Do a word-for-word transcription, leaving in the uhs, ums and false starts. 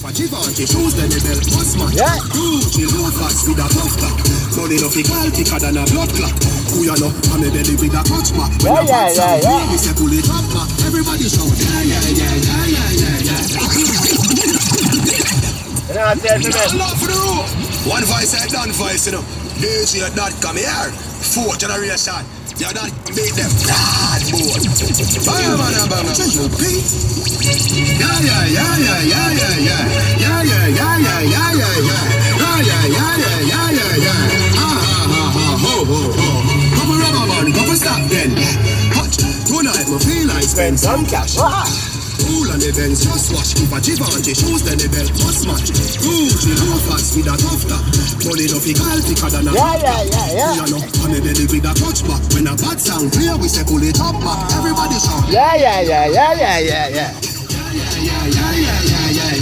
a Givenchy shoes, then the belt must match. Yeah. Gucci loafers with a tough top. Money no fi call thicker than a blood clot. Who you know, I'm a belly with a clutch back. When Yeah, a yeah, bad yeah, sound, yeah. we say pull it up back. Everybody shout, yeah, yeah, yeah, yeah, yeah, yeah, yeah. You know what I'm saying to Not me? love for the road. One voice and done voice, you know. D J not come here. Fourth generation. You don't beat them. God, boy. Bam, bam, bam, bam. Yeah, yeah, yeah, yeah, yeah, yeah, yeah. Yeah, yeah, yeah, yeah, yeah, yeah, yeah. Yeah, yeah, yeah, yeah, yeah, yeah, yeah. Ah, ha, ha, ha, ho, ho, ho. Couple rubber band, couple stop then. Hot. Tonight, me feel like spend some cash. Cool on the Benz, just watch. If a Givenchy shoes, then the belt must match. Gucci loafers with a tough top. Money no fi call thicker than a Yeah, yeah, yeah, yeah. you know, I'm a belly with a touch back. When a bad sound clear, we say pull it up back. Everybody shout. Yeah, yeah, yeah, yeah, yeah, yeah, yeah. Yeah, yeah, yeah, yeah, yeah, yeah,